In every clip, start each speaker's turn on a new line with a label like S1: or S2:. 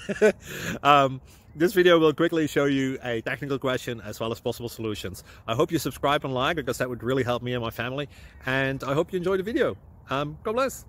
S1: This video will quickly show you a technical question as well as possible solutions. I hope you subscribe and like, because that would really help me and my family. And I hope you enjoy the video. God bless.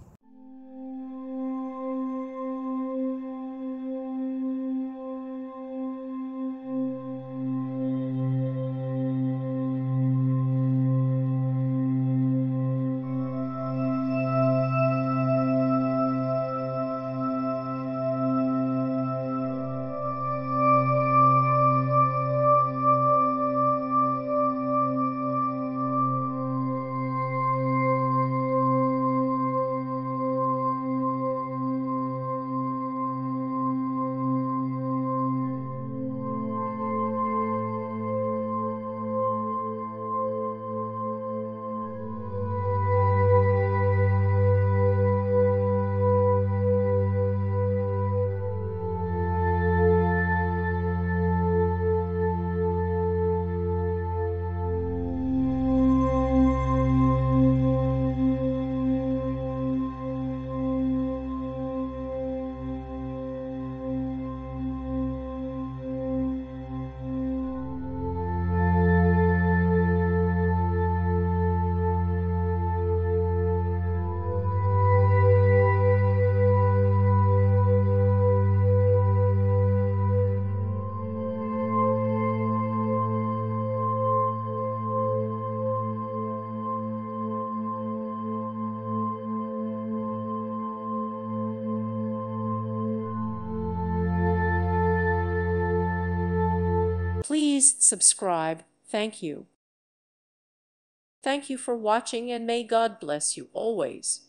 S2: Please subscribe. Thank you. Thank you for watching, and may God bless you always.